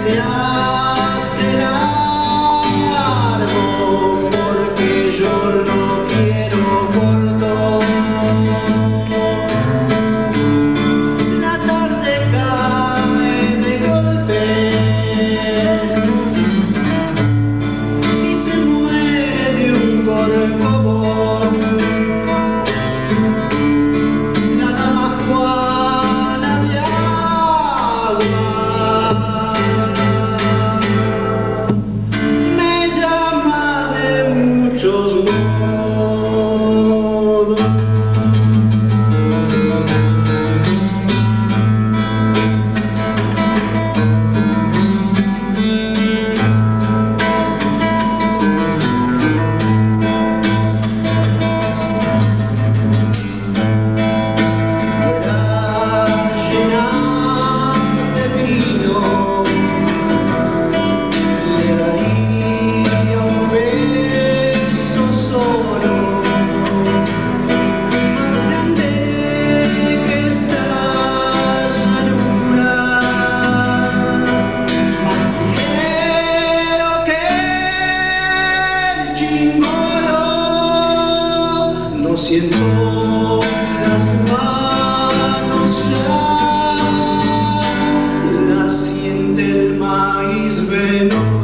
se hace largo porque yo lo quiero corto. La tarde cae de golpe y se muere de un corcovado. La dama Juana de Agua me llama de muchos modos. Si fuera llena de vino, le daría un beso solo, más grande que esta llanura, más ligero que el chingolo. No siento las manos ya, las siente el maíz venoso.